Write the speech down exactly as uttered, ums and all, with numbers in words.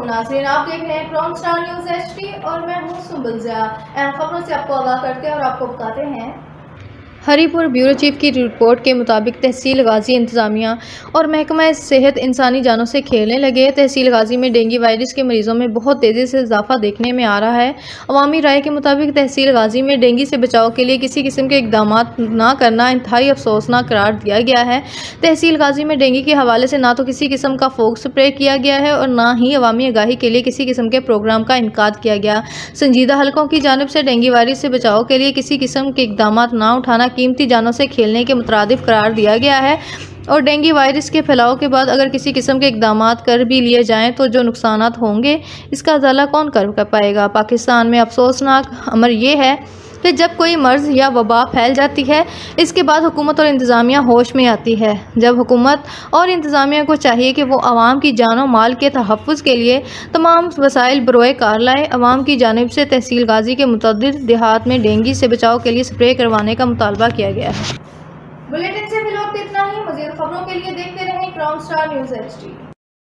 नाज़रीन, आप देख रहे हैं क्राउन स्टार न्यूज़ एचडी और मैं हूं सुंबल ज़िया। अहम खबरों से आपको आगाह करते हैं और आपको बताते हैं। हरीपुर ब्यूरो चीफ की रिपोर्ट के मुताबिक तहसील गाजी इंतजामिया और महकमा सेहत इंसानी जानों से खेलने लगे। तहसील गाजी में डेंगू वायरस के मरीजों में बहुत तेज़ी से इजाफा देखने में आ रहा है। अवामी राय के मुताबिक तहसील गाजी में डेंगू से बचाव के लिए किसी किस्म के इकदाम न करना इंतहाई अफसोसनाक करार दिया गया है। तहसील गाजी में डेंगू के हवाले से ना तो किसी किस्म का फोक स्प्रे किया गया है और ना ही अवामी आगाही के लिए किसी किस्म के प्रोग्राम का इनकाद किया गया। संजीदा हलकों की जानिब से डेंगू वायरस से बचाव के लिए किसी किस्म के इकदाम न उठाना कीमती जानों से खेलने के मुतरादिफ करार दिया गया है और डेंगू वायरस के फैलाव के बाद अगर किसी किस्म के इकदाम कर भी लिए जाएं तो जो नुकसानात होंगे इसका अजाला कौन कर पाएगा। पाकिस्तान में अफसोसनाक अमर यह है कि जब कोई मर्ज़ या वबा फैल जाती है इसके बाद हुकूमत और इंतज़ामिया होश में आती है। जब हुकूमत और इंतज़ामिया को चाहिए कि वो आवाम की जान और माल के तहफ़्फ़ुज़ के लिए तमाम वसाइल बरोए कार लाए। आवाम की जानिब से तहसील गाजी के मुतअद्दिद देहात में डेंगू से बचाव के लिए स्प्रे करवाने का मुतालबा किया गया है। बुलेटिन से फिलहाल इतना ही। मज़ीद खबरों के लिए देखते रहें क्राउन स्टार न्यूज़ एचडी।